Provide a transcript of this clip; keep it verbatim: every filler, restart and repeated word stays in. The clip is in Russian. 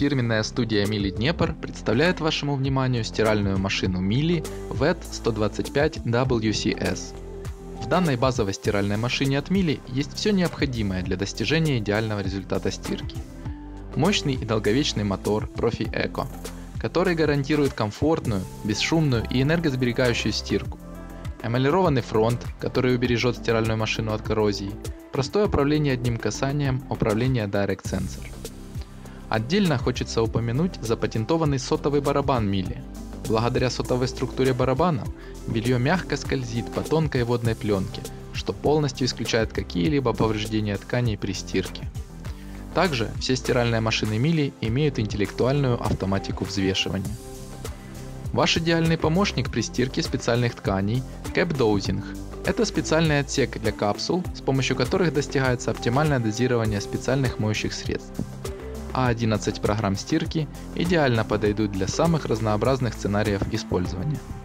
Фирменная студия Miele Dnepr представляет вашему вниманию стиральную машину Miele ви и ти сто двадцать пять дабл ю си эс. В данной базовой стиральной машине от Miele есть все необходимое для достижения идеального результата стирки. Мощный и долговечный мотор Profi Eco, который гарантирует комфортную, бесшумную и энергосберегающую стирку. Эмалированный фронт, который убережет стиральную машину от коррозии. Простое управление одним касанием, управление Direct Sensor. Отдельно хочется упомянуть запатентованный сотовый барабан Miele. Благодаря сотовой структуре барабана белье мягко скользит по тонкой водной пленке, что полностью исключает какие-либо повреждения тканей при стирке. Также все стиральные машины Miele имеют интеллектуальную автоматику взвешивания. Ваш идеальный помощник при стирке специальных тканей – Cap Dosing. Это специальный отсек для капсул, с помощью которых достигается оптимальное дозирование специальных моющих средств. А одиннадцать программ стирки идеально подойдут для самых разнообразных сценариев использования.